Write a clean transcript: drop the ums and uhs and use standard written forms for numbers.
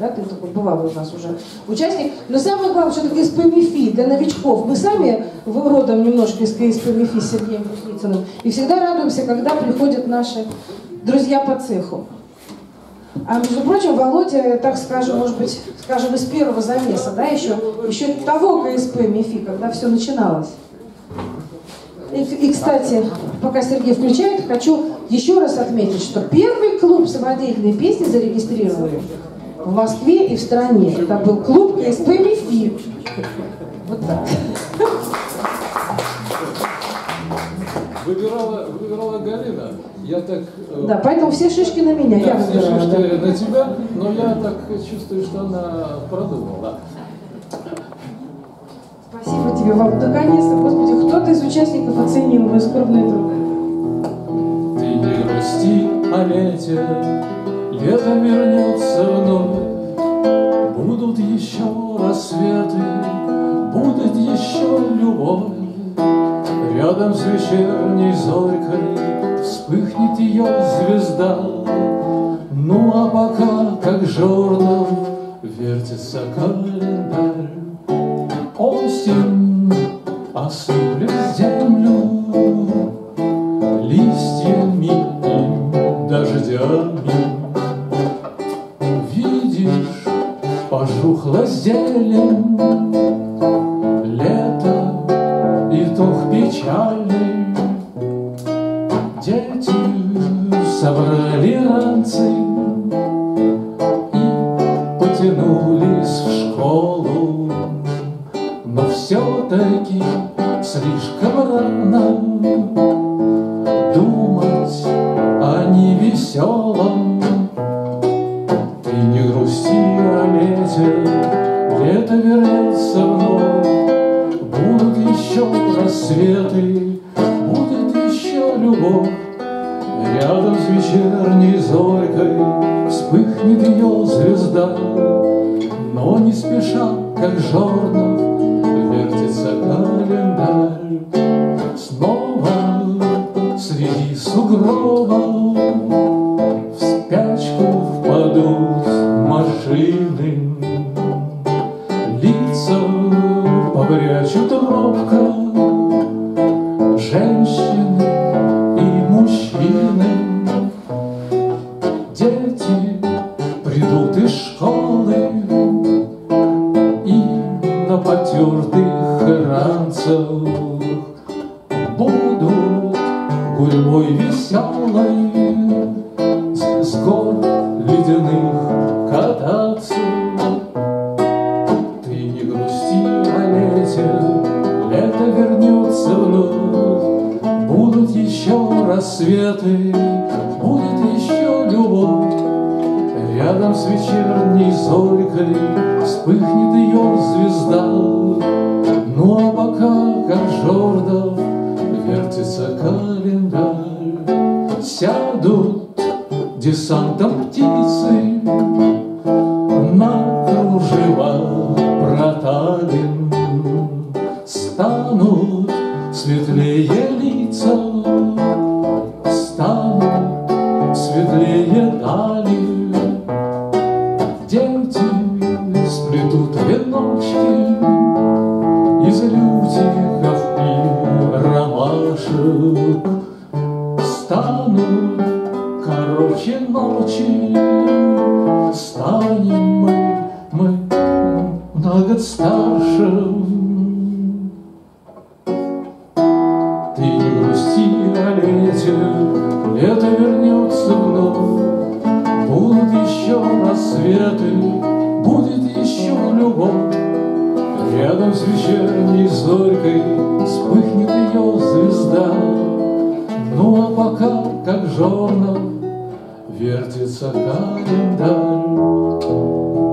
да, ты такой бывалый у нас уже участник. Но самое главное, что такое СП-МИФИ для новичков. Мы сами родом немножко из СП-МИФИ с Сергеем Куницыным. И всегда радуемся, когда приходят наши друзья по цеху. А между прочим, Володя, так скажем, может быть, скажем, из первого замеса, да, еще того КСП-МИФИ, когда все начиналось. И, кстати, пока Сергей включает, хочу еще раз отметить, что первый клуб самодеятельной песни зарегистрировали в Москве и в стране. Это был клуб КСП-МИФИ. Вот так. Выбирала Галина. Я так... Да, поэтому все шишки на меня. Да, я все выбирала, шишки да. на тебя, но я так чувствую, что она продумала. Спасибо тебе, Вал. Наконец-то, Господи, кто-то из участников оценил мой скорбный труд. Ты не грусти о лете, лето вернется вновь. Будут еще рассветы, будет еще любовь. Рядом с вечерней зорькой вспыхнет ее звезда. Ну а пока, как журнал, вертится календарь. Осень осыплет землю листьями и дождями. Видишь, пожухла зелень, лето, итог печальный. Дети собрали ранцы и потянулись в школу. Но все-таки слишком рано думать о невеселом. Ты не грусти о лете, лето вернется вновь. Будут еще рассветы, будет еще любовь. Рядом с вечерней зорькой вспыхнет ее звезда. Но не спеша, как жорнов, вертится календарь. Снова среди сугробов в спячку впадут машины. Лица побрячут робко женщины и мужчины. Дети придут из школы и на потертых ранцах будут гурьбой веселой с гор ледяных кататься. Ты не грусти о лете, лето вернется вновь. Будут еще рассветы, будет еще любовь. Рядом с вечерней зорькой вспыхнет ее звезда. Ну а пока, как жордов, вертится календарь. Сядут десантом птицы на кружева проталин. Станут светлее лица, станут светлее дали. Дети сплетут веночки из лютиков и ромашек. Станут короче ночи, станем мы на год старше. Ты не грусти о лете, лето вернется вновь. Будут еще рассветы, будет еще любовь. Рядом с вечерней зорькой вспыхнет ее звезда. Ну а пока, как жорнов, вертится календарь.